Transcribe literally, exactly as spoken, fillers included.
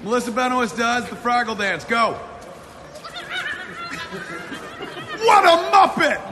Melissa Benoist does the Fraggle Dance. Go. What a Muppet!